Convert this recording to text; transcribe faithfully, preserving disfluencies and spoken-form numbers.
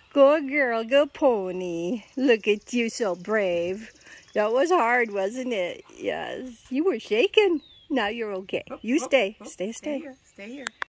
Good girl, good pony. Look at you, so brave. That was hard, wasn't it? Yes. You were shaking. Now you're okay. You stay. Stay, stay. Stay here. Stay here.